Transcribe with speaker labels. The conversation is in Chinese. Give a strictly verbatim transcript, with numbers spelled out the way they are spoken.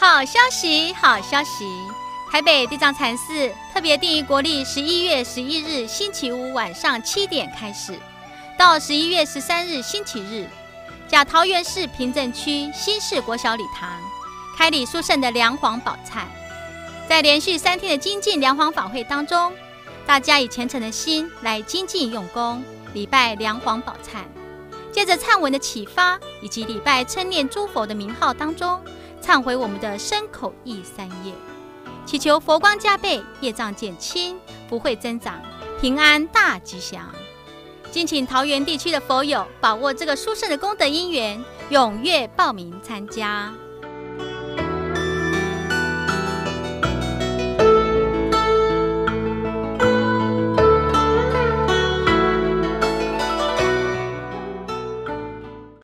Speaker 1: 好消息，好消息！台北地藏禅寺特别定于国历十一月十一日星期五晚上七点开始，到十一月十三日星期日，甲桃园市平镇区新市国小礼堂开礼殊胜的梁皇宝忏。在连续三天的精进梁皇法会当中，大家以虔诚的心来精进用功，礼拜梁皇宝忏。借着忏文的启发以及礼拜称念诸佛的名号当中，忏悔我们的身口意三业，祈求佛光加倍，业障减轻，福慧增长，平安大吉祥。敬请桃园地区的佛友把握这个殊胜的功德因缘，踊跃报名参加。